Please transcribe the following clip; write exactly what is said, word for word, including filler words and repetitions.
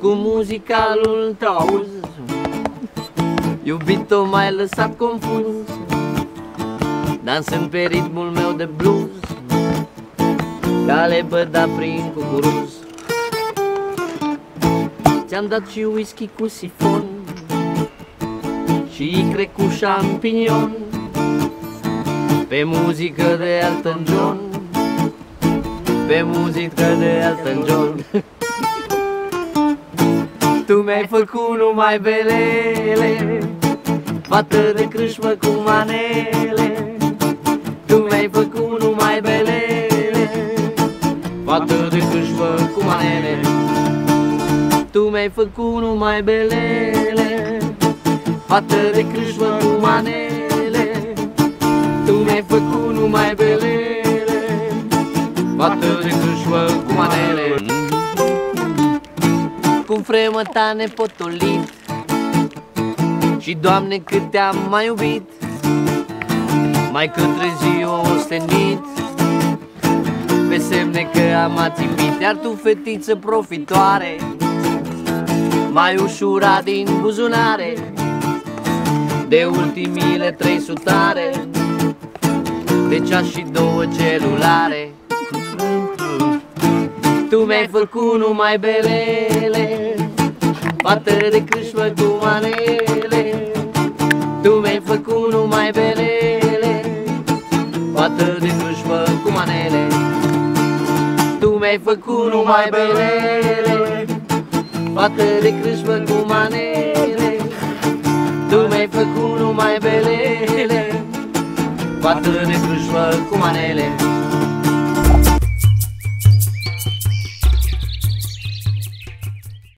muzicalul tău auzi. Iubito, m-ai lăsat confuz, dansând pe ritmul meu de blues, ca lepăda prin cucuruz. Ți-am dat și whisky cu sifon și icre cu șampinion, pe muzică de Elton John, pe muzică de Elton John. Tu mi-ai făcut numai belele, fată de crâșmă cu manele. Tu mi-ai făcut numai belele, fată de crâșmă cu manele. Tu mi-ai făcut numai belele, fată de crâșmă cu manele. Tu mi-ai făcut numai belele, fată de crâșmă cu manele. Cum fremă ta nepotolit, și Doamne cât te-am mai iubit, mai către ziua ostenit, pe semne că am ațipit. Iar tu, fetiță profitoare, mai ușura din buzunare, de ultimile trei sutare, de ceas și două celulare. Tu mi-ai făcut numai belele, fată de crâșmă cu manele. Tu mi-ai făcut numai belele, fată de crâșmă cu manele. Tu mi-ai făcut numai belele, fată de crâșmă cu manele. Tu mi-ai făcut numai belele, fată de crâșmă cu manele.